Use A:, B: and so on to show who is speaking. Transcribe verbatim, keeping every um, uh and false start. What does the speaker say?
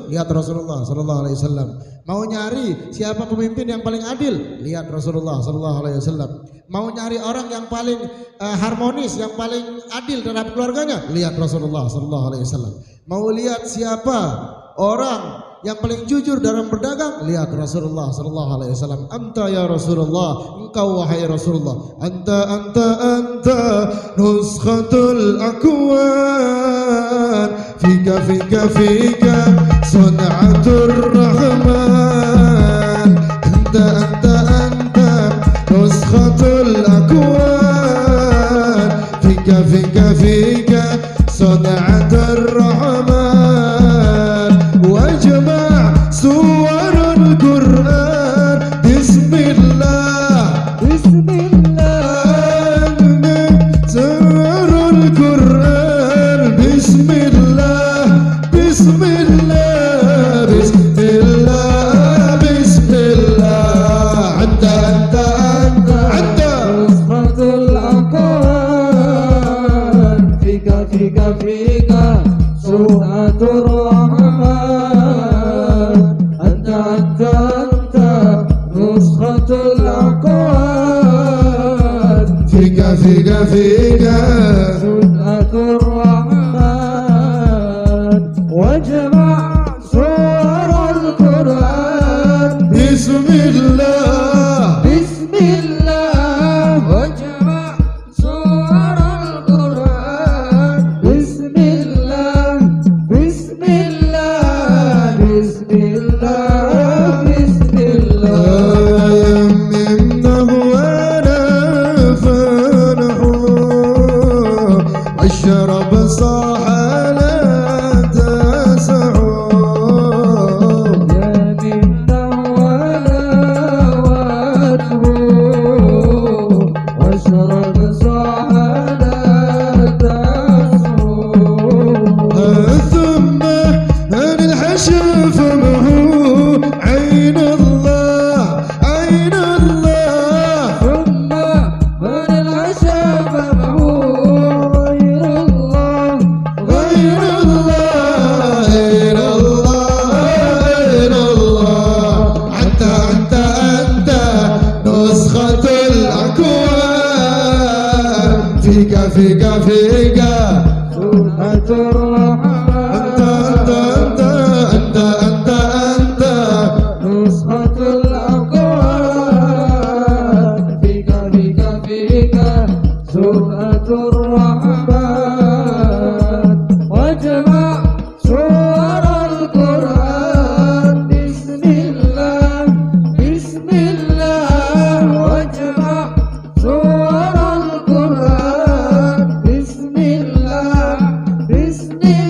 A: Lihat Rasulullah sallallahu alaihi wasallam. Mau nyari siapa pemimpin yang paling adil? Lihat Rasulullah sallallahu alaihi wasallam. Mau nyari orang yang paling uh, harmonis, yang paling adil terhadap keluarganya? Lihat Rasulullah sallallahu alaihi wasallam. Mau lihat siapa orang yang paling jujur dalam berdagang? Lihat Rasulullah sallallahu alaihi wasallam. Anta ya Rasulullah, engkau wahai Rasulullah. Anta anta anta nuskhatul akwan. Fika fika fika sun'atur rahman. Anta anta anta nuskhatul akwan. Fika fika fika sun'atur rahman. Wajma' suwarul Qur'an. Bismillah Bismillah Suwarul Qur'an. Bismillah Bismillah Bismillah Bismillah. Anta anta anta anta
B: Nuskhatul aqwan. Fika fika fika sun'atur rahman. Anta anta anta nuskhatul aqwan.
A: Fika fika fika
B: sun'atur rahman. Wajma' suwarul Qur'an.
A: Bismillah
B: Bismillah. Wajma' suwarul Qur'an. Bismillah Bismillah Bismillah Bismillah.
A: يمنه وانا فرحه والشرب صاح لا تسعه.
B: يا منا ولا وجهه واشرب صحنا تسعه.
A: ثم من الحشا فمه عين الله عين الله.
B: ثم من العشا فمه غير الله
A: غير الله غير الله غير الله. أنت أنت أنت نسخة الأكوان. فيك فيك فيك
B: سنة الرحمن.
A: أنت أنت أنت أنت أنت
B: نسخة الأكوان. فيك فيك فيك سنة الرحمن. واجمع سور القرآن. بسم الله بسم الله. واجمع سور القرآن. بسم الله بسم الله.